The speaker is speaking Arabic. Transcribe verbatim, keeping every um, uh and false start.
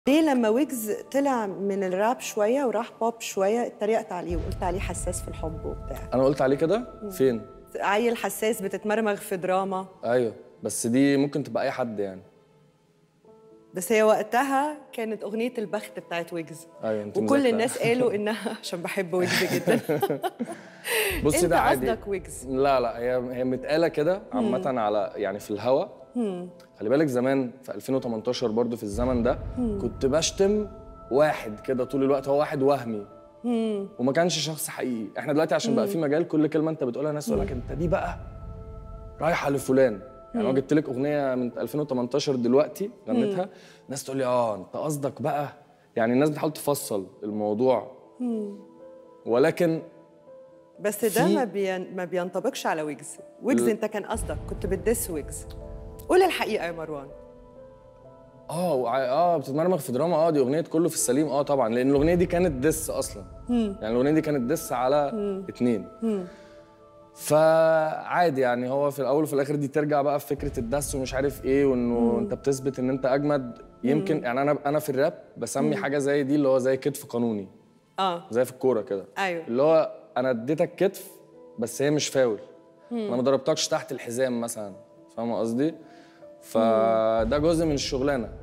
ليه لما ويجز طلع من الراب شويه وراح بوب شويه اتريقت عليه وقلت عليه حساس في الحب وبتاع؟ انا قلت عليه كده؟ فين؟ عيل حساس بتتمرمغ في دراما. ايوه بس دي ممكن تبقى اي حد يعني. بس هي وقتها كانت اغنيه البخت بتاعت ويجز. ايوه انت وكل مذاكرة. الناس قالوا انها عشان بحب ويجز جدا. بصي ده عادي. انت قصدك ويجز؟ لا لا هي هي متقاله كده عامه على يعني في الهوا. خلي بالك زمان في ألفين وتمنتاشر برضو في الزمن ده كنت بشتم واحد كده طول الوقت، هو واحد وهمي وما كانش شخص حقيقي. احنا دلوقتي عشان بقى في مجال كل كلمه انت بتقولها ناس تقول لك انت دي بقى رايحه لفلان. يعني لو جبت لك اغنيه من ألفين وتمنتاشر دلوقتي غنيتها ناس تقول لي اه انت قصدك بقى، يعني الناس بتحاول تفصل الموضوع. ولكن بس ده ما بين... ما بينطبقش على ويجز. ويجز انت كان قصدك كنت بتدس ويجز. قول الحقيقه يا مروان. اه وع- اه بتتمرمغ في دراما. اه دي اغنيه كله في السليم. اه طبعا لان الاغنيه دي كانت دس اصلا. يعني الاغنيه دي كانت دس على اتنين. فعادي يعني هو في الاول وفي الاخر دي ترجع بقى في فكره الدس ومش عارف ايه وانه انت بتثبت ان انت اجمد. يمكن يعني انا انا في الراب بسمي حاجه زي دي اللي هو زي كتف قانوني. اه زي في الكوره كده. ايوه اللي هو انا اديتك كتف بس هي مش فاول. انا ما ضربتكش تحت الحزام مثلا. فاهمه قصدي؟ فده جزء من الشغلانه.